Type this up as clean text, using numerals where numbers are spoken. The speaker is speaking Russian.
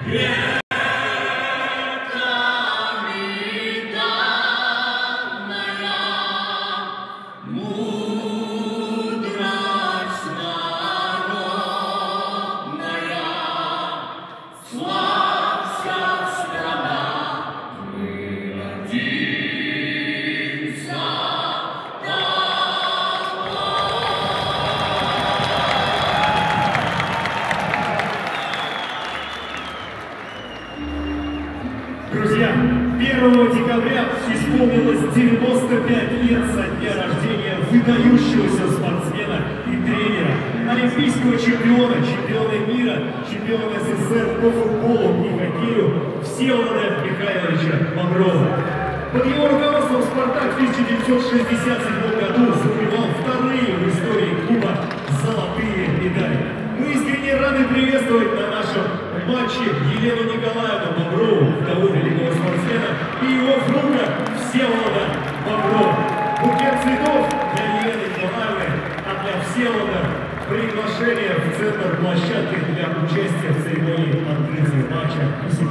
Друзья, 1 декабря исполнилось 95 лет со дня рождения выдающегося спортсмена и тренера, олимпийского чемпиона, чемпиона мира, чемпиона СССР по футболу и хоккею Всеволода Михайловича Боброва. Под его руководством «Спартак» в 1967 году завоевал вторые в истории клуба золотые медали. Мы искренне рады приветствовать на нашем матче Елену Николаевну Боброву, того великого спортсмена, и его внука Всеволода Боброва. Букет цветов для Елены Николаевны, а для Всеволода приглашение в центр площадки для участия в церемонии открытия матча.